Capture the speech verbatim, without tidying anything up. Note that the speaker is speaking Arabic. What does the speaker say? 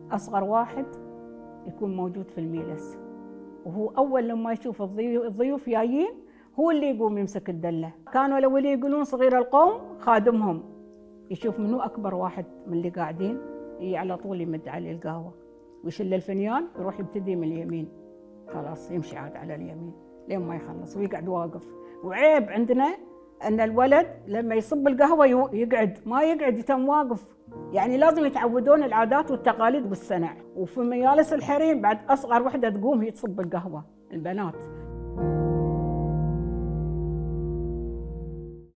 أصغر واحد يكون موجود في الميلس، وهو أول لما يشوف الضيوف جايين هو اللي يقوم يمسك الدلة. كانوا الأول يقولون صغير القوم خادمهم، يشوف منو أكبر واحد من اللي قاعدين على طول يمد عليه القهوة ويشل الفنيان، يروح يبتدي من اليمين، خلاص يمشي عاد على اليمين لين ما يخلص ويقعد واقف. وعيب عندنا أن الولد لما يصب القهوة يقعد، ما يقعد يتم واقف، يعني لازم يتعودون العادات والتقاليد والصنع. وفي مجالس الحريم بعد أصغر وحدة تقوم هي تصب القهوة، البنات.